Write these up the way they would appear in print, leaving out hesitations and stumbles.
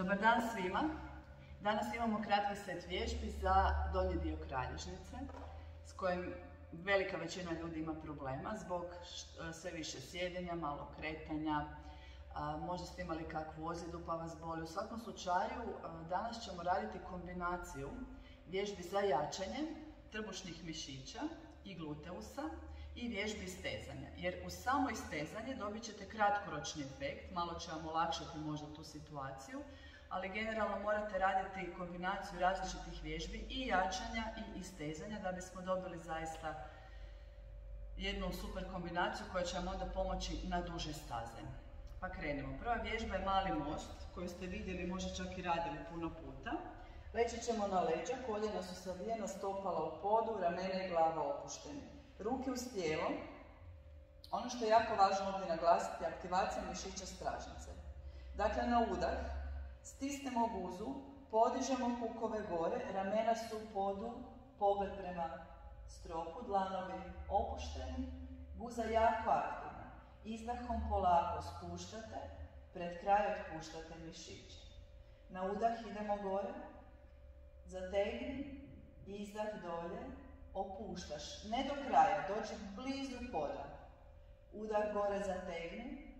Dobar dan svima. Danas imamo kratki set vježbi za donji dio kralježnice s kojim velika većina ljudi ima problema zbog sve više sjedenja, malo kretanja, možda ste imali kakvu ozljedu pa vas boli. U svakom slučaju danas ćemo raditi kombinaciju vježbi za jačanje trbušnih mišića i gluteusa i vježbi stezanja. Jer uz samo istezanje dobit ćete kratkoročni efekt, malo će vam olakšati možda tu situaciju, ali generalno morate raditi kombinaciju različitih vježbi i jačanja i istezanja da bismo dobili zaista jednu super kombinaciju koja će vam onda pomoći na duže staze. Pa krenimo. Prva vježba je mali most koju ste vidjeli, možda čak i radili puno puta. Leći ćemo na leđa, koljena su savijena, stopala u podu, ramena i glava opušteni. Ruke uz tijelo. Ono što je jako važno ovdje naglasiti je aktivacija mišića stražnice. Dakle, na udah stisnemo guzu, podižemo kukove gore, ramena su u podu, pogled prema stropu, dlanovi opušteni, guza jako aktivna. Izdahom polako spuštate, pred kraj otpuštate mišiće. Na udah idemo gore, zategni, izdah dolje, opuštaš. Ne do kraja, dođi blizu poda. Udah gore, zategni,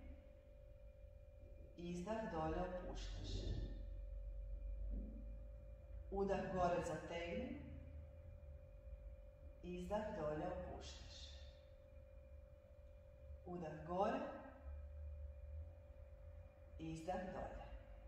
izdah dolje, opuštaš. Udah gore, zategni, izdah dolje, opuštaš. Udah gore, izdah dolje.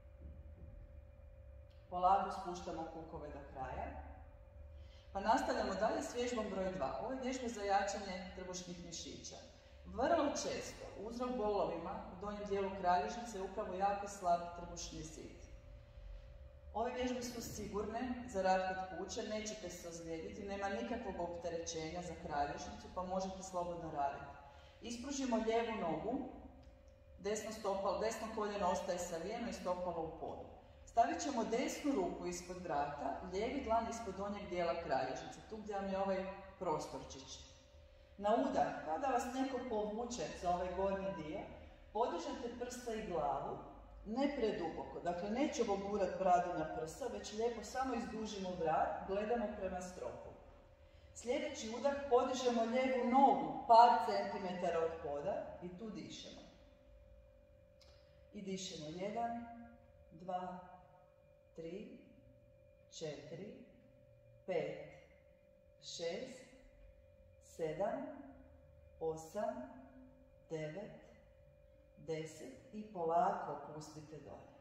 Polako spuštamo kukove do kraja. Pa nastavljamo dalje s vježbom broj 2. Ovo je vježba za jačanje trbušnih mišića. Vrlo često uzrok bolovima u donjem dijelu kralježnice je upravo jako slab trbušni zid. Ove vježbe su sigurne za rad kod kuće, nećete se ozlijediti, nema nikakvog opterećenja za kralježnicu pa možete slobodno raditi. Ispružimo lijevu nogu, desno koljeno ostaje savijeno i stopalo u podu. Stavit ćemo desnu ruku ispod vrata, lijevi dlan ispod donjeg dijela kralježnice, tu gdje vam je ovaj prostorčić. Na udah, kao da vas neko povuče za ovaj gornji dio, podižete prsa i glavu, ne preduboko, dakle nećemo gurat bradu na prsa, već lijepo samo izdužimo vrat, gledamo prema stropu. Sljedeći udah podižemo lijevu nogu par centimetara od poda i tu dišemo. I dišemo 1, 2, 3, 4, 5, 6, 7, 8, 9, 10 i polako opustite dolje.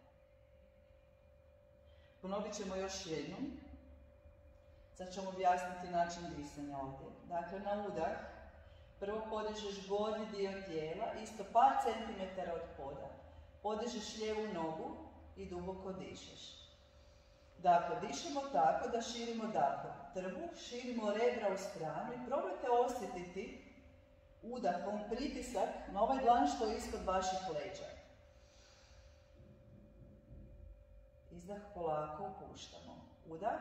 Ponovit ćemo još jednom. Sad ćemo objasniti način disanja ovdje. Dakle, na udah prvo podižeš gornji dio tijela, isto par centimetara od poda. Podižeš lijevu nogu i duboko dišeš. Dakle, dišemo tako da širimo trbuh, širimo rebra u stranu i probajte osjetiti udahom pritisak na ovaj dlan što je ispod vaših leđa. Izdah polako opuštamo. Udah.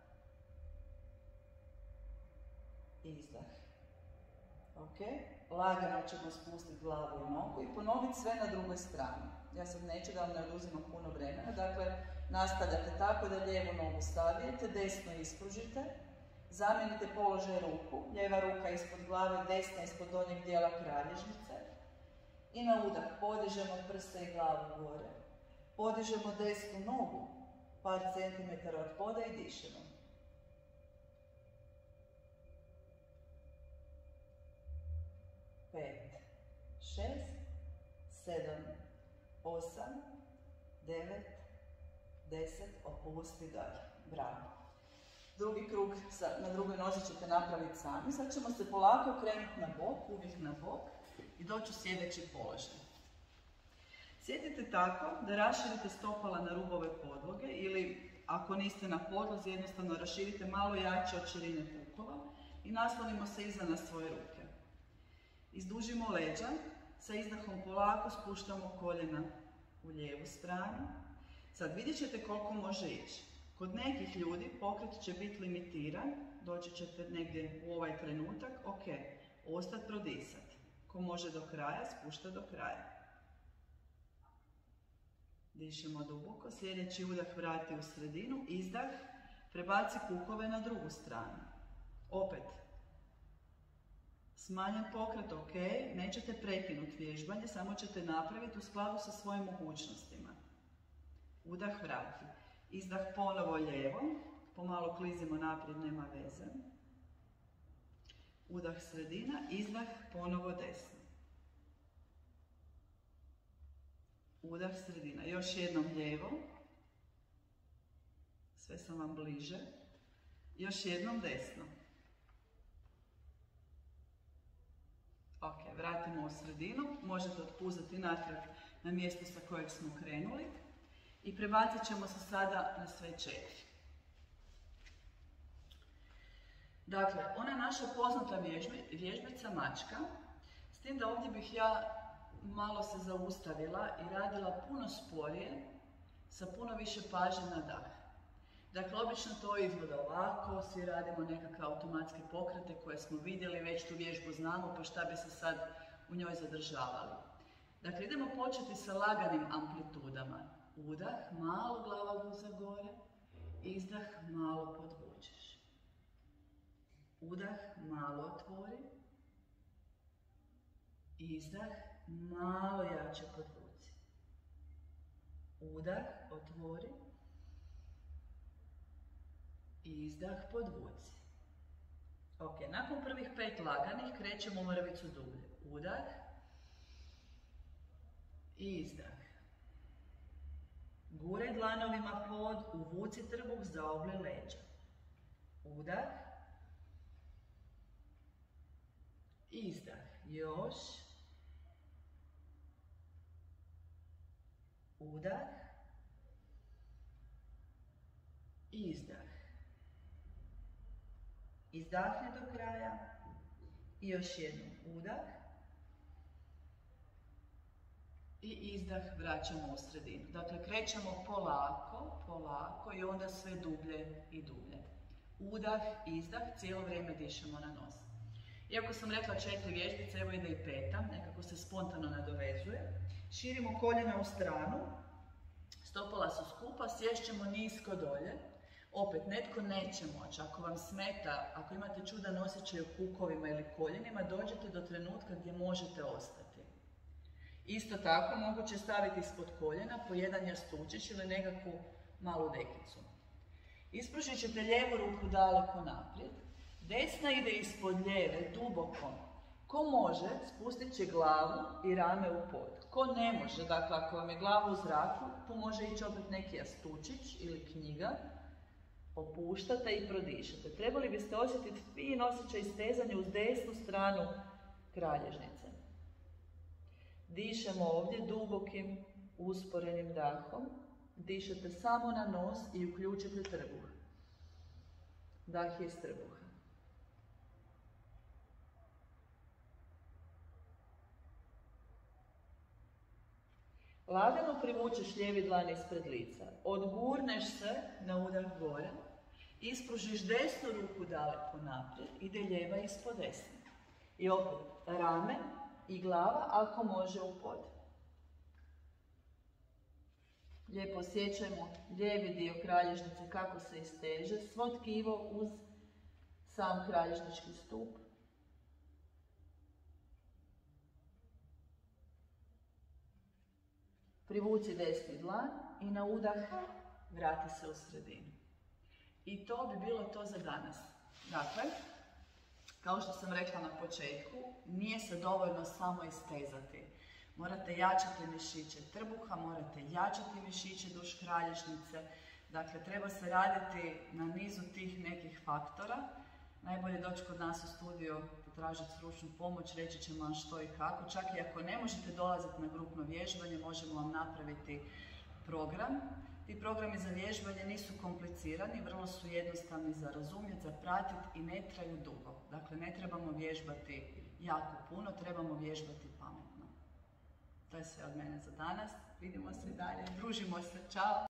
Izdah. Ok. Lagano ćemo spustiti glavu i nogu i ponoviti sve na drugoj strani. Ja sad neću da vam ne oduzimam puno vremena. Dakle, nastavljate tako da lijevu nogu savijete, desno ispružite. Zamijenite položaj ruku, lijeva ruka ispod glave, desna ispod donjeg dijela kralježnice. I na udah podižemo prse i glavu gore. Podižemo desnu nogu, par centimetara od poda i dišemo. Pet, 6, 7, 8, 9, 10, opusti dalje. Bravo. Drugi krug na drugoj nozi ćete napraviti sami. Sad ćemo se polako krenuti na bok, uvijek na bok i doći u sljedeći položaj. Sjedite tako da raširite stopala na rubove podloge ili ako niste na podlozi jednostavno raširite malo jače od širine pukova i naslonimo se iza na svoje ruke. Izdužimo leđa, sa izdahom polako spuštamo koljena u lijevu stranu. Sad vidjet ćete koliko može ići. Kod nekih ljudi pokret će biti limitiran, doći ćete negdje u ovaj trenutak, ok, ostati prodisati. Ko može do kraja, spušta do kraja. Dišemo duboko. Sljedeći udah vrati u sredinu. Izdah. Prebaci kukove na drugu stranu. Opet. Smanjen pokret, ok. Nećete prekinuti vježbanje, samo ćete napraviti u skladu sa svojim mogućnostima. Udah vrati. Izdah ponovo lijevo. Pomalo klizimo naprijed, nema veze. Udah sredina. Izdah ponovo desno. Udah sredina. Još jednom lijevo. Sve sam vam bliže. Još jednom desno. Ok, vratimo u sredinu. Možete otpuzati natrag na mjesto sa kojeg smo krenuli. I prebacit ćemo se sada na sve 4. Dakle, ona naša poznata vježbica mačka. S tim da ovdje bih ja malo se zaustavila i radila puno sporije, sa puno više pažnje na dah. Dakle, obično to izgleda ovako, svi radimo nekakve automatske pokrete koje smo vidjeli, već tu vježbu znamo, pa šta bi se sad u njoj zadržavali. Dakle, idemo početi sa laganim amplitudama. Udah, malo glava guza gore, izdah, malo podvučeš. Udah, malo otvori, izdah, malo jače podvuci. Udah, otvori, izdah, podvuci. Ok, nakon prvih 5 laganih krećemo mrvicu dublje. Udah, izdah. Guraj dlanovima pod, uvuci trbuh, zaobli leđa. Udah, izdah. Još. Udah, izdah. Izdahni do kraja i još jednom udah i izdah vraćamo u sredinu. Dakle, krećemo polako, polako i onda sve dublje i dublje. Udah, izdah, cijelo vrijeme dišemo na nos. Iako sam rekla 4 vježbice, evo ide i 5, nekako se spontano nadovezuje. Širimo koljena u stranu, stopala su skupa, sješćemo nisko dolje. Opet, netko neće moći, ako vam smeta, ako imate čudan osjećaj u kukovima ili koljenima, dođete do trenutka gdje možete ostati. Isto tako, moguće staviti ispod koljena po jedan jastučić ili nekakvu malu dekicu. Ispružit ćete lijevu ruku daleko naprijed, desna ide ispod lijeve, duboko. Ko može, spustit će glavu i rame u pod. Ko ne može, dakle, ako vam je glava u zraku, tu može ići opet neki jastučić ili knjiga, opuštate i prodišete. Trebali biste osjetiti fin osjećaj stezanja uz desnu stranu kralježnice. Dišemo ovdje dubokim, usporenim dahom. Dišete samo na nos i uključite trbuh. Dah je iz trbuha. Lagano privučeš lijevi dlan ispred lica. Odgurneš se na udah gore. Ispružiš desnu ruku daleko naprijed. Ide lijeva ispod desne. I opet rame i glava ako može u pod. Lijepo osjećajmo lijevi dio kralježnice kako se isteže. Svo tkivo uz sam kralježnički stup. Privuci desni dlan i na udah vrati se u sredinu. I to bi bilo to za danas. Dakle, kao što sam rekla na početku, nije se dovoljno samo istezati. Morate jačati mišiće trbuha, morate jačati mišiće duž kralježnice. Dakle, treba se raditi na nizu tih nekih faktora. Najbolje doći kod nas u studio, potražiti stručnu pomoć, reći ćemo vam što i kako. Čak i ako ne možete dolaziti na grupno vježbanje, možemo vam napraviti program. Ti programi za vježbanje nisu komplicirani, vrlo su jednostavni za razumjeti, za pratiti i ne traju dugo. Dakle, ne trebamo vježbati jako puno, trebamo vježbati pametno. To je sve od mene za danas. Vidimo se dalje, družimo se, čao!